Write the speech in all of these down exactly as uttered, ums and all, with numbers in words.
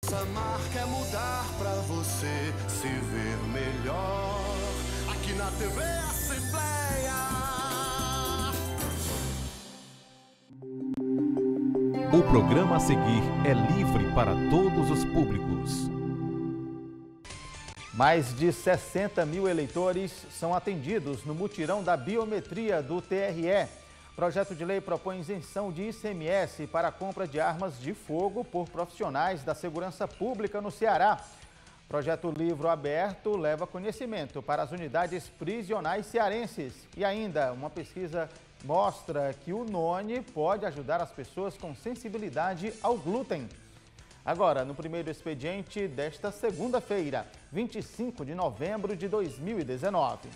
Essa marca é mudar pra você se ver melhor. Aqui na T V Assembleia. O programa a seguir é livre para todos os públicos. Mais de sessenta mil eleitores são atendidos no mutirão da biometria do T R E. Projeto de lei propõe isenção de I C M S para a compra de armas de fogo por profissionais da segurança pública no Ceará. Projeto Livro Aberto leva conhecimento para as unidades prisionais cearenses. E ainda, uma pesquisa mostra que o noni pode ajudar as pessoas com sensibilidade ao glúten. Agora, no primeiro expediente desta segunda-feira, vinte e cinco de novembro de dois mil e dezenove.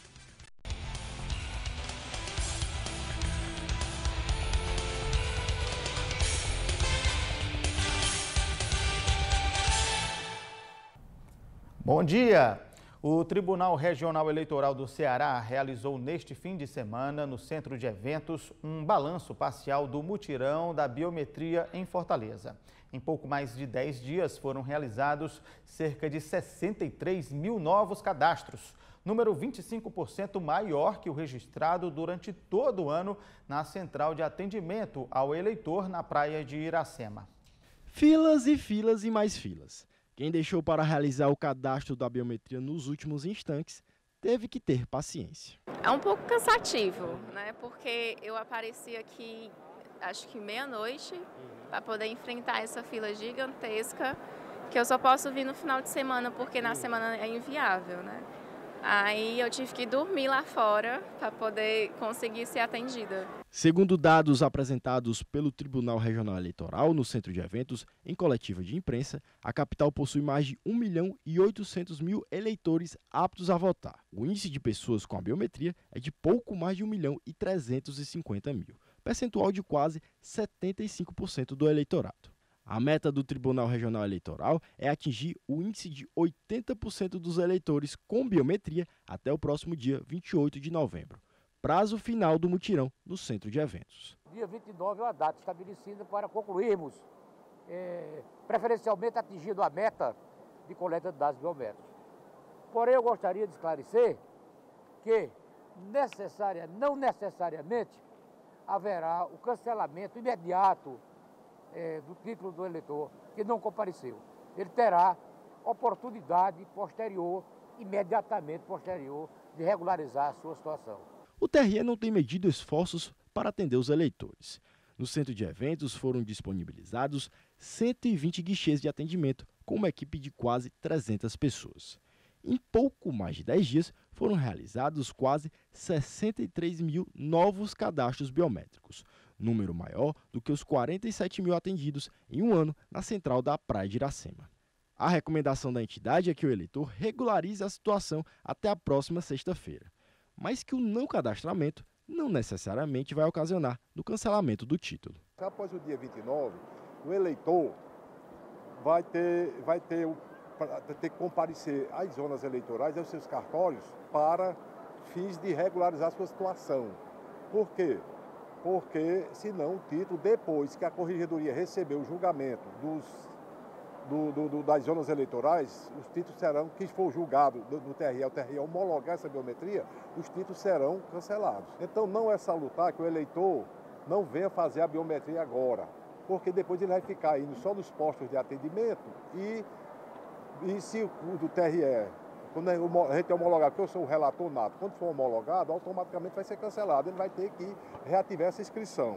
Bom dia! O Tribunal Regional Eleitoral do Ceará realizou neste fim de semana, no Centro de Eventos, um balanço parcial do mutirão da biometria em Fortaleza. Em pouco mais de dez dias foram realizados cerca de sessenta e três mil novos cadastros, número vinte e cinco por cento maior que o registrado durante todo o ano na Central de Atendimento ao Eleitor na Praia de Iracema. Filas e filas e mais filas. Quem deixou para realizar o cadastro da biometria nos últimos instantes teve que ter paciência. É um pouco cansativo, né? Porque eu apareci aqui, acho que meia-noite, para poder enfrentar essa fila gigantesca, que eu só posso vir no final de semana, porque na semana é inviável, né? Aí eu tive que dormir lá fora para poder conseguir ser atendida. Segundo dados apresentados pelo Tribunal Regional Eleitoral no Centro de Eventos, em coletiva de imprensa, a capital possui mais de um milhão e oitocentos mil eleitores aptos a votar. O índice de pessoas com a biometria é de pouco mais de um milhão e trezentos e cinquenta mil, percentual de quase setenta e cinco por cento do eleitorado. A meta do Tribunal Regional Eleitoral é atingir o índice de oitenta por cento dos eleitores com biometria até o próximo dia vinte e oito de novembro, prazo final do mutirão no Centro de Eventos. Dia vinte e nove é uma data estabelecida para concluirmos, é, preferencialmente atingindo a meta de coleta de dados biométricos. Porém, eu gostaria de esclarecer que necessária, não necessariamente haverá o cancelamento imediato É, do título do eleitor que não compareceu. Ele terá oportunidade posterior, imediatamente posterior, de regularizar a sua situação. O T R E não tem medido esforços para atender os eleitores. No Centro de Eventos foram disponibilizados cento e vinte guichês de atendimento com uma equipe de quase trezentas pessoas. Em pouco mais de dez dias foram realizados quase sessenta e três mil novos cadastros biométricos, número maior do que os quarenta e sete mil atendidos em um ano na central da Praia de Iracema. A recomendação da entidade é que o eleitor regularize a situação até a próxima sexta-feira, mas que o não cadastramento não necessariamente vai ocasionar no cancelamento do título. Após o dia vinte e nove, o eleitor vai ter, vai ter, ter que comparecer às zonas eleitorais, aos seus cartórios, para fins de regularizar sua situação. Por quê? Porque, senão, o título, depois que a Corregedoria recebeu o julgamento dos, do, do, do, das zonas eleitorais, os títulos serão, que for julgado do, do T R E, o T R E homologar essa biometria, os títulos serão cancelados. Então, não é salutar que o eleitor não venha fazer a biometria agora, porque depois ele vai ficar indo só nos postos de atendimento e, e se o do T R E... Quando a gente homologar, porque eu sou o relator nato, quando for homologado, automaticamente vai ser cancelado. Ele vai ter que reativar essa inscrição.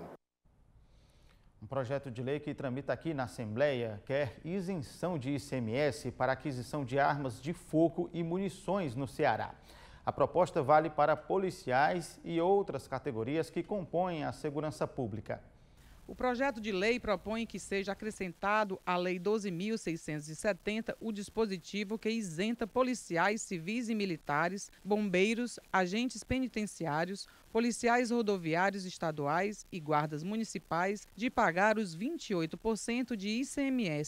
Um projeto de lei que tramita aqui na Assembleia quer isenção de I C M S para aquisição de armas de fogo e munições no Ceará. A proposta vale para policiais e outras categorias que compõem a segurança pública. O projeto de lei propõe que seja acrescentado à Lei doze mil seiscentos e setenta o dispositivo que isenta policiais civis e militares, bombeiros, agentes penitenciários, policiais rodoviários estaduais e guardas municipais de pagar os vinte e oito por cento de I C M S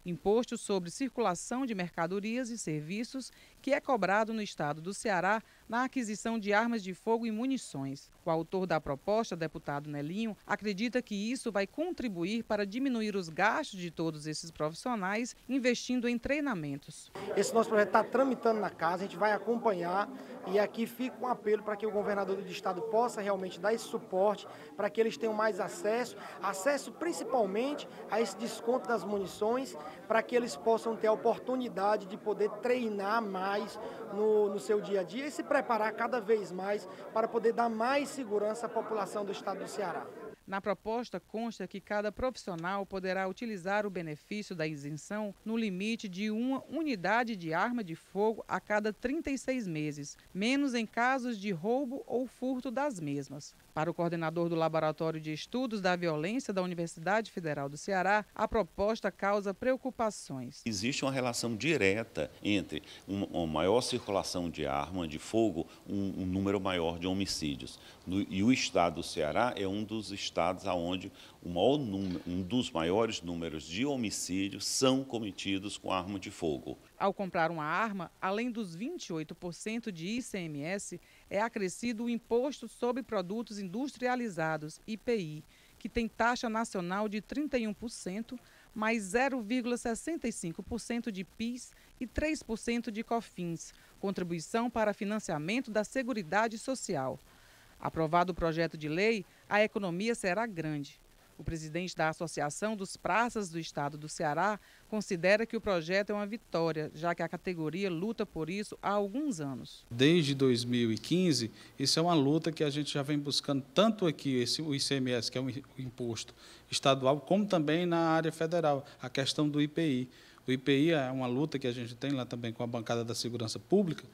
imposto sobre circulação de mercadorias e serviços que é cobrado no estado do Ceará na aquisição de armas de fogo e munições. O autor da proposta, deputado Nelinho, acredita que isso vai contribuir para diminuir os gastos de todos esses profissionais, investindo em treinamentos. Esse nosso projeto está tramitando na casa, a gente vai acompanhar e aqui fica um apelo para que o governador do estado possa realmente dar esse suporte para que eles tenham mais acesso, acesso principalmente a esse desconto das munições, para que eles possam ter a oportunidade de poder treinar mais no, no seu dia a dia e se preparar cada vez mais para poder dar mais segurança à população do estado do Ceará. Na proposta consta que cada profissional poderá utilizar o benefício da isenção no limite de uma unidade de arma de fogo a cada trinta e seis meses, menos em casos de roubo ou furto das mesmas. Para o coordenador do Laboratório de Estudos da Violência da Universidade Federal do Ceará, a proposta causa preocupações. Existe uma relação direta entre uma, uma maior circulação de arma de fogo, um, um número maior de homicídios. No, e o estado do Ceará é um dos estados estados onde o maior número, um dos maiores números de homicídios são cometidos com arma de fogo. Ao comprar uma arma, além dos vinte e oito por cento de I C M S, é acrescido o Imposto sobre Produtos Industrializados, I P I, que tem taxa nacional de trinta e um por cento, mais zero vírgula sessenta e cinco por cento de P I S e três por cento de COFINS, contribuição para financiamento da Seguridade Social. Aprovado o projeto de lei, a economia será grande. O presidente da Associação dos Praças do Estado do Ceará considera que o projeto é uma vitória, já que a categoria luta por isso há alguns anos. Desde dois mil e quinze, isso é uma luta que a gente já vem buscando tanto aqui, esse, o I C M S, que é um imposto estadual, como também na área federal, a questão do I P I. O I P I é uma luta que a gente tem lá também com a bancada da Segurança Pública.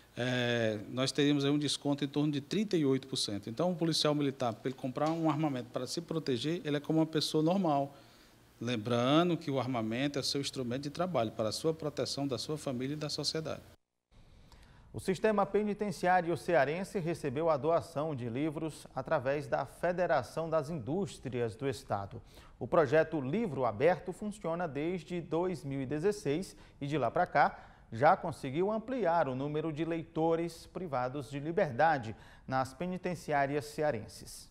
É, nós teríamos aí um desconto em torno de trinta e oito por cento. Então, o policial militar, para ele comprar um armamento para se proteger, ele é como uma pessoa normal. Lembrando que o armamento é seu instrumento de trabalho para a sua proteção da sua família e da sociedade. O sistema penitenciário cearense recebeu a doação de livros através da Federação das Indústrias do Estado. O projeto Livro Aberto funciona desde dois mil e dezesseis e de lá para cá já conseguiu ampliar o número de leitores privados de liberdade nas penitenciárias cearenses.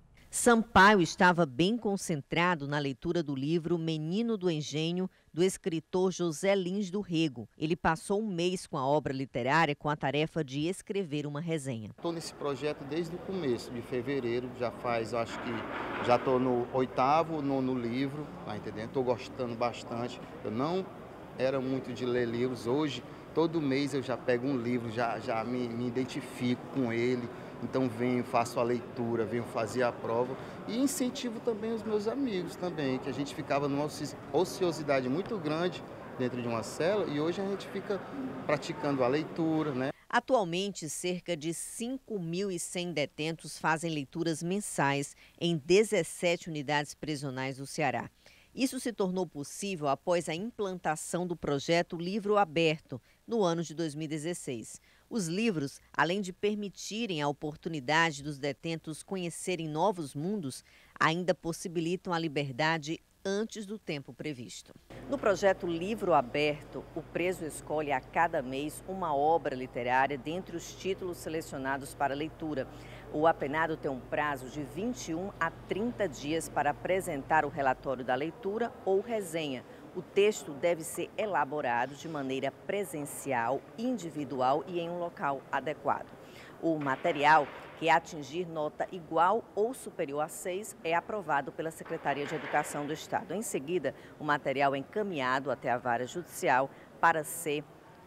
Sampaio estava bem concentrado na leitura do livro Menino do Engenho, do escritor José Lins do Rego. Ele passou um mês com a obra literária com a tarefa de escrever uma resenha. Estou nesse projeto desde o começo, de fevereiro, já faz, acho que já estou no oitavo, nono livro, tá entendendo? Estou gostando bastante. Eu não era muito de ler livros, hoje todo mês eu já pego um livro, já, já me, me identifico com ele, então venho, faço a leitura, venho fazer a prova e incentivo também os meus amigos também, que a gente ficava numa ociosidade muito grande dentro de uma cela e hoje a gente fica praticando a leitura, né? Atualmente, cerca de cinco mil e cem detentos fazem leituras mensais em dezessete unidades prisionais do Ceará. Isso se tornou possível após a implantação do projeto Livro Aberto, no ano de dois mil e dezesseis. Os livros, além de permitirem a oportunidade dos detentos conhecerem novos mundos, ainda possibilitam a liberdade antes do tempo previsto. No projeto Livro Aberto, o preso escolhe a cada mês uma obra literária dentre os títulos selecionados para leitura. O apenado tem um prazo de vinte e um a trinta dias para apresentar o relatório da leitura ou resenha. O texto deve ser elaborado de maneira presencial, individual e em um local adequado. O material, que atingir nota igual ou superior a seis, é aprovado pela Secretaria de Educação do Estado. Em seguida, o material é encaminhado até a vara judicial para ser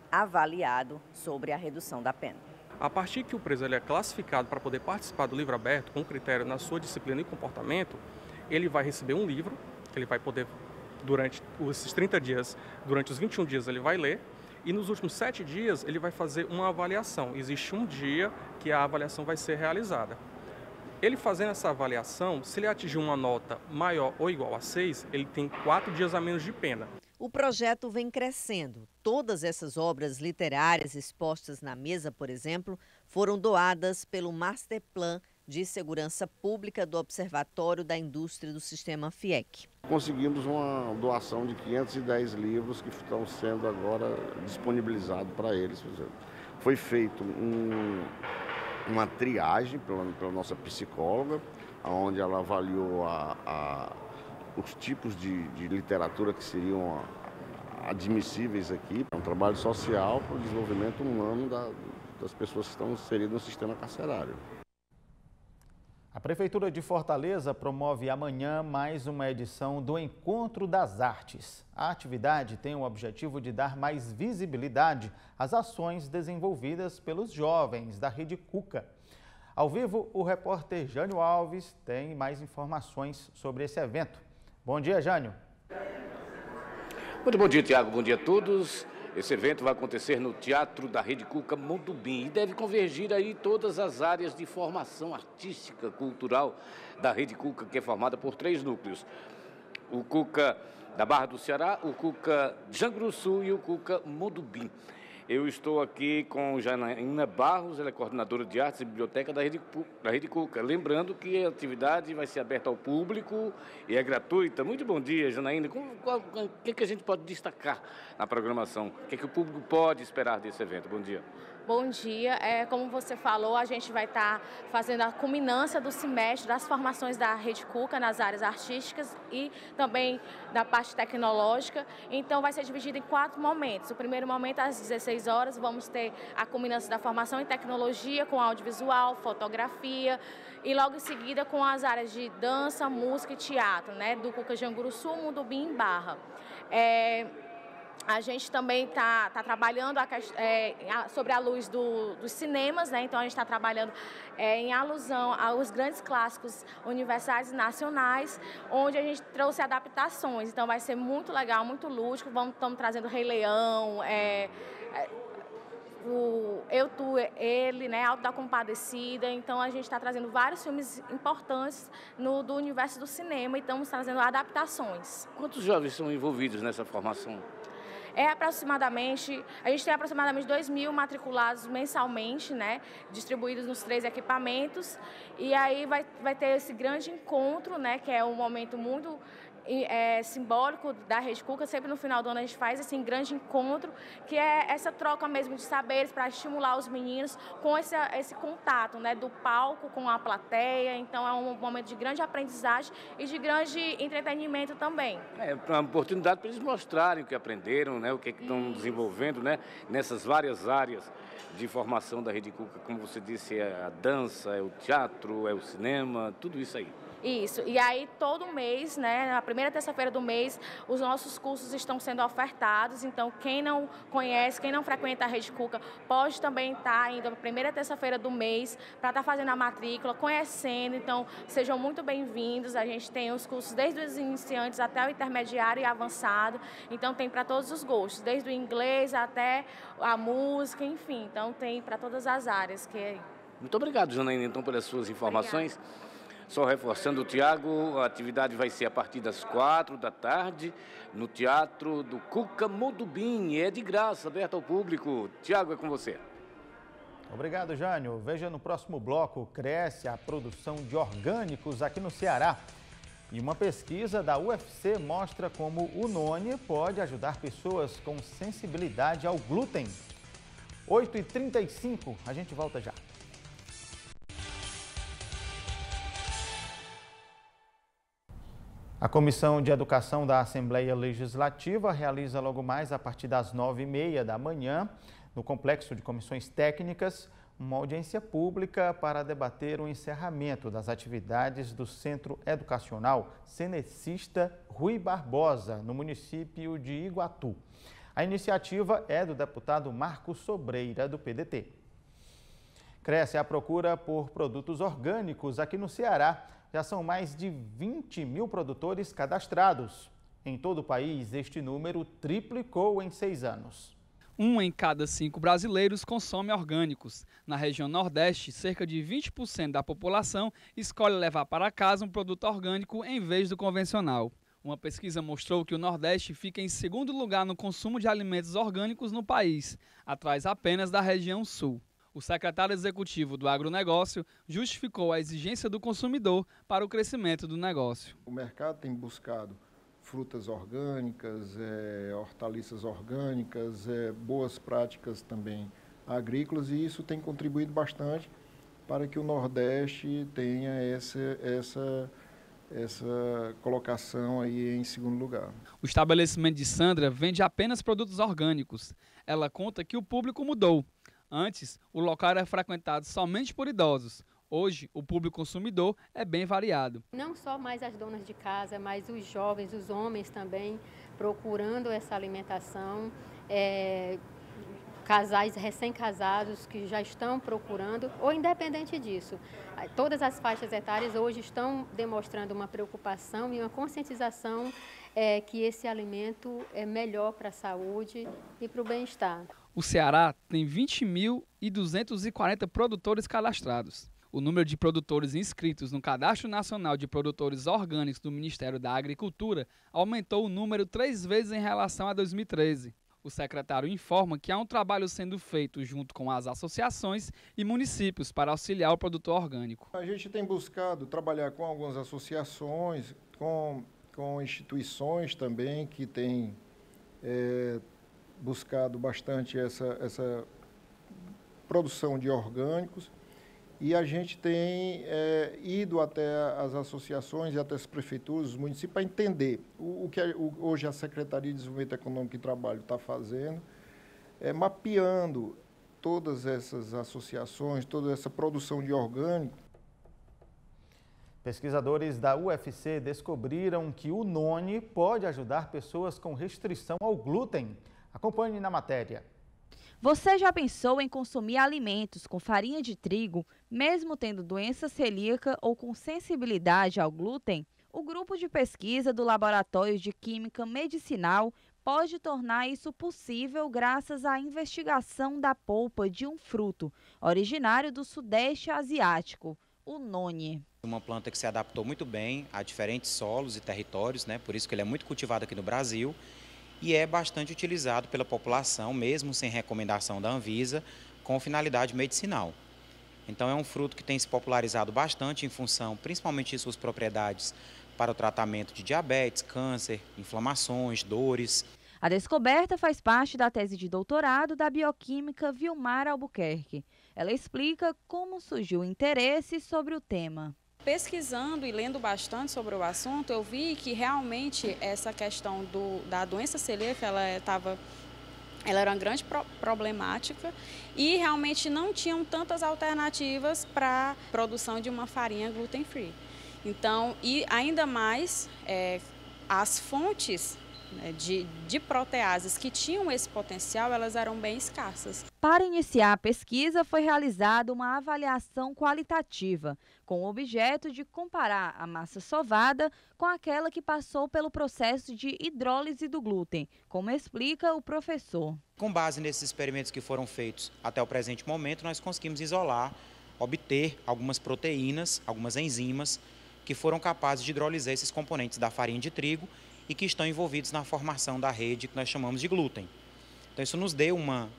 avaliado sobre a redução da pena. A partir que o preso ele é classificado para poder participar do livro aberto, com critério na sua disciplina e comportamento, ele vai receber um livro, que ele vai poder, durante esses trinta dias, durante os vinte e um dias, ele vai ler, e nos últimos sete dias ele vai fazer uma avaliação. Existe um dia que a avaliação vai ser realizada. Ele fazendo essa avaliação, se ele atingir uma nota maior ou igual a seis, ele tem quatro dias a menos de pena. O projeto vem crescendo. Todas essas obras literárias expostas na mesa, por exemplo, foram doadas pelo Masterplan de Segurança Pública do Observatório da Indústria do Sistema FIEC. Conseguimos uma doação de quinhentos e dez livros que estão sendo agora disponibilizados para eles. Foi feito um, uma triagem pela, pela nossa psicóloga, onde ela avaliou a, a, os tipos de, de literatura que seriam admissíveis aqui. É um trabalho social para o desenvolvimento humano da, das pessoas que estão inseridas no sistema carcerário. A Prefeitura de Fortaleza promove amanhã mais uma edição do Encontro das Artes. A atividade tem o objetivo de dar mais visibilidade às ações desenvolvidas pelos jovens da Rede Cuca. Ao vivo, o repórter Jânio Alves tem mais informações sobre esse evento. Bom dia, Jânio. Muito bom dia, Tiago. Bom dia a todos. Esse evento vai acontecer no Teatro da Rede Cuca Mondubim e deve convergir aí todas as áreas de formação artística, cultural da Rede Cuca, que é formada por três núcleos. O Cuca da Barra do Ceará, o Cuca Janguruçu e o Cuca Mondubim. Eu estou aqui com Janaína Barros, ela é coordenadora de artes e biblioteca da Rede, da Rede Cuca. Lembrando que a atividade vai ser aberta ao público e é gratuita. Muito bom dia, Janaína. O que, que a gente pode destacar na programação? O que, que o público pode esperar desse evento? Bom dia. Bom dia. É, como você falou, a gente vai estar fazendo a culminância do semestre das formações da Rede Cuca nas áreas artísticas e também da parte tecnológica. Então, vai ser dividido em quatro momentos. O primeiro momento, às dezesseis horas, vamos ter a culminância da formação em tecnologia, com audiovisual, fotografia, e logo em seguida com as áreas de dança, música e teatro, né, do Cuca Janguruçu, Mondubim e Barra. É... A gente também está tá trabalhando a, é, sobre a luz do, dos cinemas, né? Então a gente está trabalhando é, em alusão aos grandes clássicos universais e nacionais, onde a gente trouxe adaptações. Então vai ser muito legal, muito lúdico. Vamos, estamos trazendo Rei Leão, é, é, o Eu, Tu, Ele, né? Alto da Compadecida. Então a gente está trazendo vários filmes importantes no, do universo do cinema e estamos trazendo adaptações. Quantos jovens são envolvidos nessa formação? É aproximadamente, a gente tem aproximadamente dois mil matriculados mensalmente, né, distribuídos nos três equipamentos, e aí vai, vai ter esse grande encontro, né, que é um momento muito é, simbólico da Rede Cuca. Sempre no final do ano a gente faz esse grande encontro, que é essa troca mesmo de saberes para estimular os meninos com esse, esse contato, né, do palco com a plateia. Então é um momento de grande aprendizagem e de grande entretenimento também. É uma oportunidade para eles mostrarem o que aprenderam, né, o que estão desenvolvendo, né, nessas várias áreas de formação da Rede Cuca. Como você disse, é a dança, é o teatro, é o cinema, tudo isso aí. Isso, e aí todo mês, né, na primeira terça-feira do mês, os nossos cursos estão sendo ofertados, então quem não conhece, quem não frequenta a Rede Cuca, pode também estar indo na primeira terça-feira do mês para estar fazendo a matrícula, conhecendo, então sejam muito bem-vindos. A gente tem os cursos desde os iniciantes até o intermediário e avançado, então tem para todos os gostos, desde o inglês até a música, enfim, então tem para todas as áreas. Que... Muito obrigado, Janaína, então, pelas suas informações. Obrigada. Só reforçando, Tiago, a atividade vai ser a partir das quatro da tarde no Teatro do Cuca Mondubim. É de graça, aberto ao público. Tiago, é com você. Obrigado, Jânio. Veja no próximo bloco, cresce a produção de orgânicos aqui no Ceará. E uma pesquisa da U F C mostra como o Noni pode ajudar pessoas com sensibilidade ao glúten. oito e trinta e cinco, a gente volta já. A Comissão de Educação da Assembleia Legislativa realiza logo mais, a partir das nove e meia da manhã, no Complexo de Comissões Técnicas, uma audiência pública para debater o encerramento das atividades do Centro Educacional Cenecista Rui Barbosa, no município de Iguatu. A iniciativa é do deputado Marcos Sobreira, do P D T. Cresce a procura por produtos orgânicos aqui no Ceará. Já são mais de vinte mil produtores cadastrados. Em todo o país, este número triplicou em seis anos. Um em cada cinco brasileiros consome orgânicos. Na região Nordeste, cerca de vinte por cento da população escolhe levar para casa um produto orgânico em vez do convencional. Uma pesquisa mostrou que o Nordeste fica em segundo lugar no consumo de alimentos orgânicos no país, atrás apenas da região Sul. O secretário executivo do agronegócio justificou a exigência do consumidor para o crescimento do negócio. O mercado tem buscado frutas orgânicas, é, hortaliças orgânicas, é, boas práticas também agrícolas, e isso tem contribuído bastante para que o Nordeste tenha essa, essa, essa colocação aí em segundo lugar. O estabelecimento de Sandra vende apenas produtos orgânicos. Ela conta que o público mudou. Antes, o local era frequentado somente por idosos. Hoje, o público consumidor é bem variado. Não só mais as donas de casa, mas os jovens, os homens também procurando essa alimentação. É, casais recém-casados que já estão procurando, ou independente disso. Todas as faixas etárias hoje estão demonstrando uma preocupação e uma conscientização é, que esse alimento é melhor para a saúde e para o bem-estar. O Ceará tem vinte mil duzentos e quarenta produtores cadastrados. O número de produtores inscritos no Cadastro Nacional de Produtores Orgânicos do Ministério da Agricultura aumentou o número três vezes em relação a dois mil e treze. O secretário informa que há um trabalho sendo feito junto com as associações e municípios para auxiliar o produtor orgânico. A gente tem buscado trabalhar com algumas associações, com, com instituições também que têm é, buscado bastante essa, essa produção de orgânicos. E a gente tem é, ido até as associações e até as prefeituras, os municípios, para entender o, o que a, o, hoje a Secretaria de Desenvolvimento Econômico e Trabalho está fazendo, é, mapeando todas essas associações, toda essa produção de orgânico. Pesquisadores da U F C descobriram que o noni pode ajudar pessoas com restrição ao glúten. Acompanhe na matéria. Você já pensou em consumir alimentos com farinha de trigo, mesmo tendo doença celíaca ou com sensibilidade ao glúten? O grupo de pesquisa do Laboratório de Química Medicinal pode tornar isso possível graças à investigação da polpa de um fruto originário do Sudeste Asiático, o noni. Uma planta que se adaptou muito bem a diferentes solos e territórios, né? Por isso que ele é muito cultivado aqui no Brasil. E é bastante utilizado pela população, mesmo sem recomendação da Anvisa, com finalidade medicinal. Então é um fruto que tem se popularizado bastante em função, principalmente de suas propriedades para o tratamento de diabetes, câncer, inflamações, dores. A descoberta faz parte da tese de doutorado da bioquímica Vilmar Albuquerque. Ela explica como surgiu o interesse sobre o tema. Pesquisando e lendo bastante sobre o assunto, eu vi que realmente essa questão do, da doença celíaca, ela, estava, ela era uma grande pro, problemática e realmente não tinham tantas alternativas para a produção de uma farinha gluten-free. Então, e ainda mais, é, as fontes né, de, de proteases que tinham esse potencial, elas eram bem escassas. Para iniciar a pesquisa, foi realizada uma avaliação qualitativa, com o objeto de comparar a massa sovada com aquela que passou pelo processo de hidrólise do glúten, como explica o professor. Com base nesses experimentos que foram feitos até o presente momento, nós conseguimos isolar, obter algumas proteínas, algumas enzimas, que foram capazes de hidrolisar esses componentes da farinha de trigo e que estão envolvidos na formação da rede que nós chamamos de glúten. Então isso nos deu uma,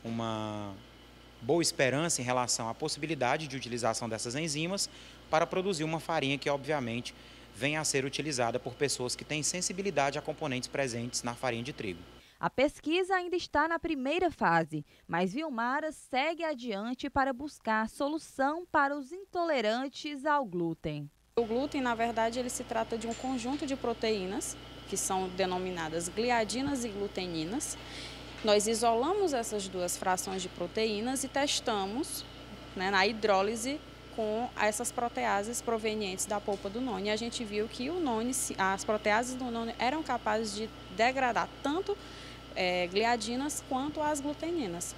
uma boa esperança em relação à possibilidade de utilização dessas enzimas para produzir uma farinha que, obviamente, venha a ser utilizada por pessoas que têm sensibilidade a componentes presentes na farinha de trigo. A pesquisa ainda está na primeira fase, mas Vilmara segue adiante para buscar solução para os intolerantes ao glúten. O glúten, na verdade, ele se trata de um conjunto de proteínas, que são denominadas gliadinas e gluteninas. Nós isolamos essas duas frações de proteínas e testamos né, na hidrólise com essas proteases provenientes da polpa do noni. A gente viu que o noni, as proteases do noni eram capazes de degradar tanto é, gliadinas quanto as gluteninas.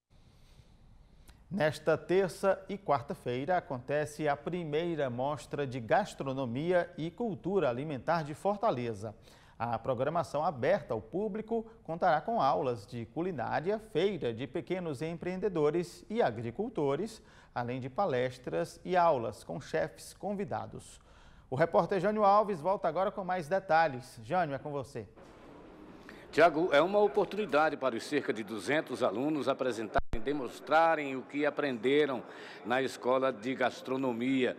Nesta terça e quarta-feira acontece a primeira mostra de gastronomia e cultura alimentar de Fortaleza. A programação aberta ao público contará com aulas de culinária, feira de pequenos empreendedores e agricultores, além de palestras e aulas com chefes convidados. O repórter Jânio Alves volta agora com mais detalhes. Jânio, é com você. Tiago, é uma oportunidade para os cerca de duzentos alunos apresentarem demonstrarem o que aprenderam na escola de gastronomia.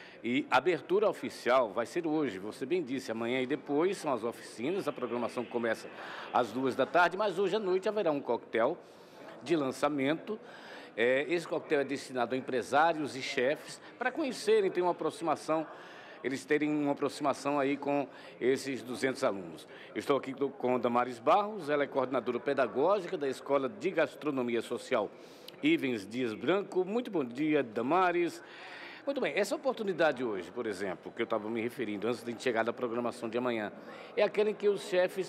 E a abertura oficial vai ser hoje, você bem disse, amanhã e depois são as oficinas, a programação começa às duas da tarde, mas hoje à noite haverá um coquetel de lançamento. É, esse coquetel é destinado a empresários e chefes para conhecerem, ter uma aproximação, eles terem uma aproximação aí com esses duzentos alunos. Eu estou aqui com Damares Barros, ela é coordenadora pedagógica da Escola de Gastronomia Social Ivens Dias Branco. Muito bom dia, Damares. Muito bem, essa oportunidade hoje, por exemplo, que eu estava me referindo antes de chegar da programação de amanhã, é aquela em que os chefes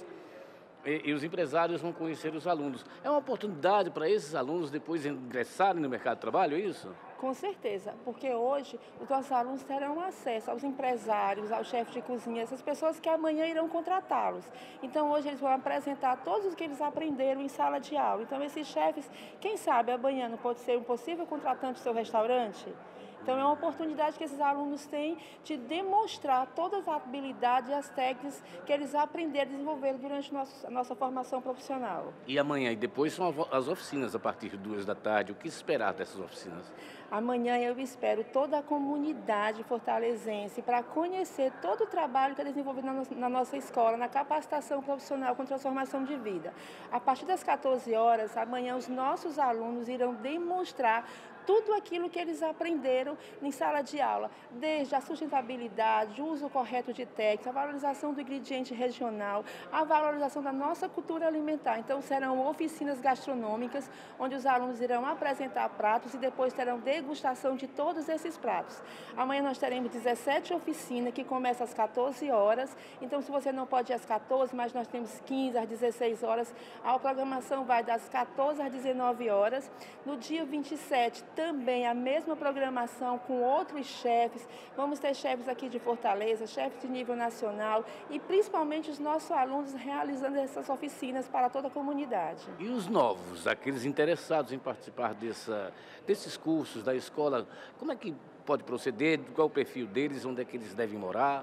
e, e os empresários vão conhecer os alunos. É uma oportunidade para esses alunos depois ingressarem no mercado de trabalho, é isso? Com certeza, porque hoje os nossos alunos terão acesso aos empresários, aos chefes de cozinha, essas pessoas que amanhã irão contratá-los. Então hoje eles vão apresentar todos os que eles aprenderam em sala de aula. Então esses chefes, quem sabe amanhã não pode ser um possível contratante do seu restaurante? Então, é uma oportunidade que esses alunos têm de demonstrar todas as habilidades e as técnicas que eles aprenderam a desenvolver durante nosso, a nossa formação profissional. E amanhã e depois são as oficinas a partir de duas da tarde. O que esperar dessas oficinas? Amanhã eu espero toda a comunidade fortalezense para conhecer todo o trabalho que é desenvolvido na, no, na nossa escola, na capacitação profissional com transformação de vida. A partir das quatorze horas, amanhã os nossos alunos irão demonstrar tudo aquilo que eles aprenderam em sala de aula, desde a sustentabilidade, o uso correto de técnicas, a valorização do ingrediente regional, a valorização da nossa cultura alimentar. Então, serão oficinas gastronômicas, onde os alunos irão apresentar pratos e depois terão degustação de todos esses pratos. Amanhã nós teremos dezessete oficinas, que começam às quatorze horas. Então, se você não pode ir às quatorze, mas nós temos quinze às dezesseis horas, a programação vai das quatorze às dezenove horas. No dia vinte e sete, também a mesma programação com outros chefes. Vamos ter chefes aqui de Fortaleza, chefes de nível nacional e principalmente os nossos alunos realizando essas oficinas para toda a comunidade. E os novos, aqueles interessados em participar dessa, desses cursos da escola, como é que pode proceder? Qual é o perfil deles? Onde é que eles devem morar?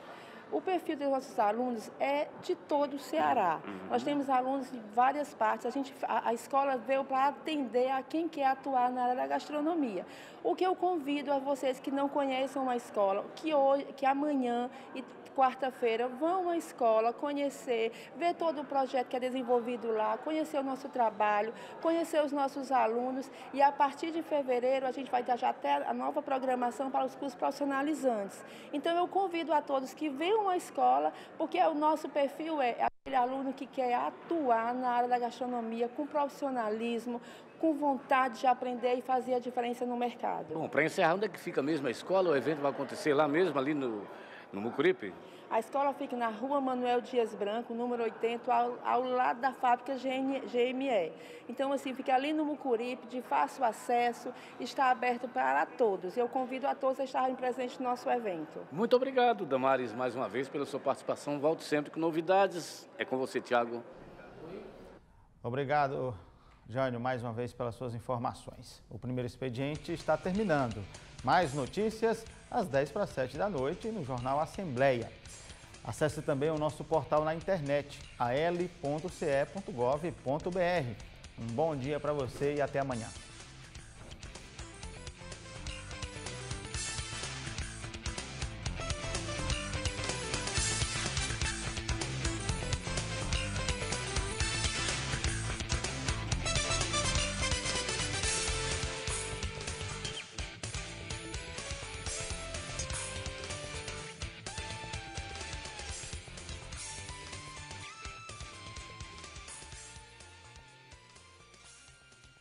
O perfil dos nossos alunos é de todo o Ceará. Uhum. Nós temos alunos de várias partes. A, gente, a, a escola veio para atender a quem quer atuar na área da gastronomia. O que eu convido a vocês que não conheçam a escola, que, hoje, que amanhã e quarta-feira vão à escola conhecer, ver todo o projeto que é desenvolvido lá, conhecer o nosso trabalho, conhecer os nossos alunos e a partir de fevereiro a gente vai dar já até a nova programação para os cursos profissionalizantes. Então eu convido a todos que venham à escola, porque o nosso perfil é aquele aluno que quer atuar na área da gastronomia com profissionalismo, com vontade de aprender e fazer a diferença no mercado. Bom, para encerrar, onde é que fica mesmo a escola? O evento vai acontecer lá mesmo, ali no... No Mucuripe? A escola fica na rua Manuel Dias Branco, número oitenta, ao, ao lado da fábrica G M E. Então, assim, fica ali no Mucuripe, de fácil acesso, está aberto para todos. Eu convido a todos a estarem presentes no nosso evento. Muito obrigado, Damares, mais uma vez, pela sua participação. Volte sempre com novidades. É com você, Tiago. Obrigado, Jânio, mais uma vez pelas suas informações. O primeiro expediente está terminando. Mais notícias às dez para as sete da noite no Jornal Assembleia. Acesse também o nosso portal na internet, a l ponto c e ponto gov ponto b r. Um bom dia para você e até amanhã.